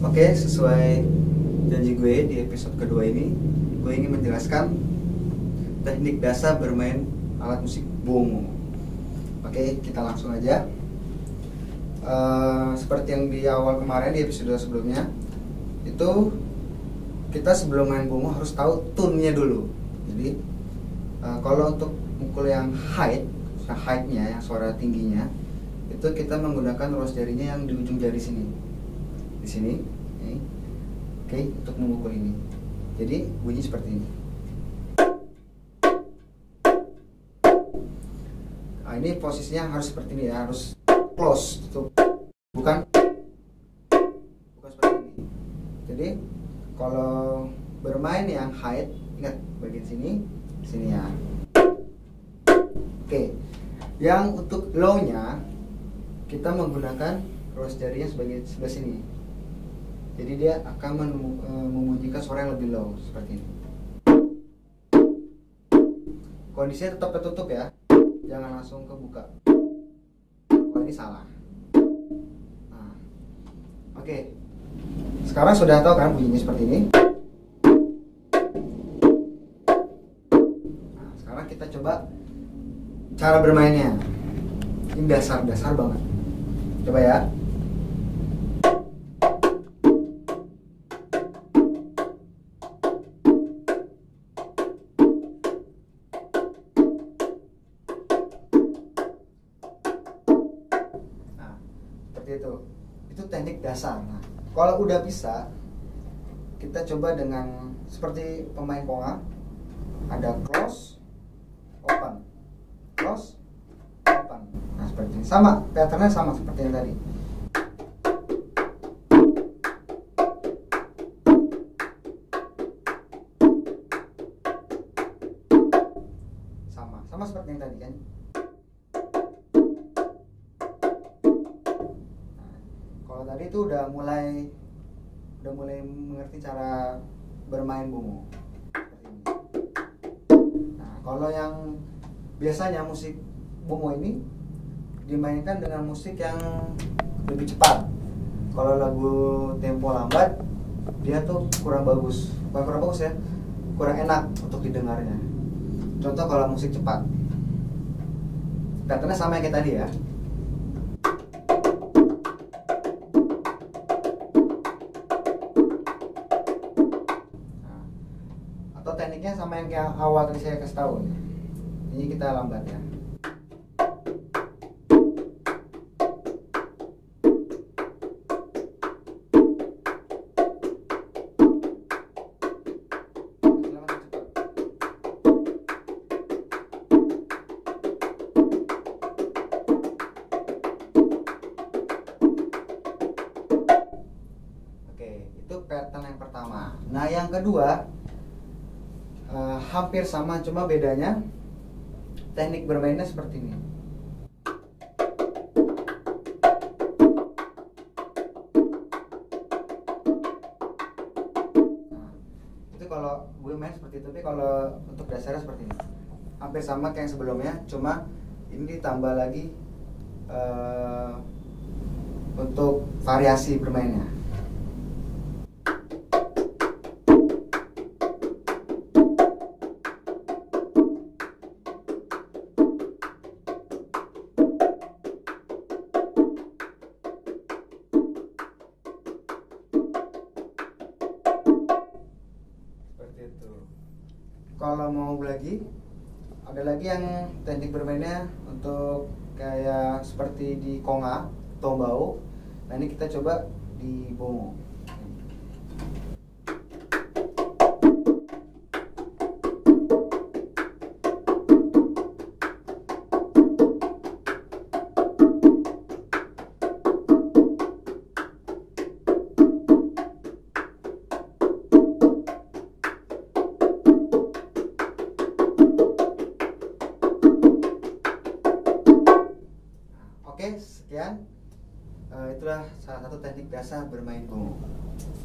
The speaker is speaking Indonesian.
Oke, sesuai janji gue di episode kedua ini, gue ingin menjelaskan teknik dasar bermain alat musik bongo. Oke, kita langsung aja. Seperti yang di awal kemarin di episode sebelumnya, itu kita sebelum main bongo harus tahu tune-nya dulu. Jadi kalau untuk mukul yang high-nya, yang suara tingginya, itu kita menggunakan ruas jarinya yang di ujung jari sini. Di sini, ini. Oke, untuk memukul ini. Jadi bunyi seperti ini. Nah, ini posisinya harus seperti ini ya, harus close, tutup. Bukan seperti ini. Jadi kalau bermain yang high, ingat bagian sini ya. Oke, yang untuk low-nya kita menggunakan ruas jarinya sebagai sebelah sini. Jadi dia akan membunyikan suara yang lebih low seperti ini. Kondisinya tetap tertutup ya, jangan langsung kebuka. Kalau ini salah. Nah, oke. Sekarang sudah tahu kan bunyinya seperti ini. Nah, sekarang kita coba cara bermainnya. Ini dasar banget. Coba ya. Nah, seperti itu teknik dasar. Nah, kalau udah bisa, kita coba dengan seperti pemain konga, ada close, open, close, open. Nah, seperti ini. Sama, patternnya sama seperti yang tadi. Sama seperti yang tadi kan. Nah, kalau tadi itu udah mulai mengerti cara bermain bongo. Nah, kalau yang biasanya musik bongo ini dimainkan dengan musik yang lebih cepat. Kalau lagu tempo lambat, dia tuh kurang bagus. Bukan kurang bagus ya, kurang enak untuk didengarnya. Contoh kalau musik cepat, patternnya sama yang kayak tadi ya. Nah, atau tekniknya sama yang kayak awal tadi saya kasih tahu. Ini kita lambat ya. Itu pattern yang pertama. Nah, yang kedua hampir sama, cuma bedanya teknik bermainnya seperti ini. Nah, itu kalau gue main seperti itu, tapi kalau untuk dasarnya seperti ini. Hampir sama kayak yang sebelumnya, cuma ini ditambah lagi untuk variasi bermainnya. Kalau mau lagi, ada lagi yang teknik bermainnya untuk kayak seperti di konga, tombao. Nah, ini kita coba di bongo. Oke, sekian. Itulah salah satu teknik dasar bermain bongo.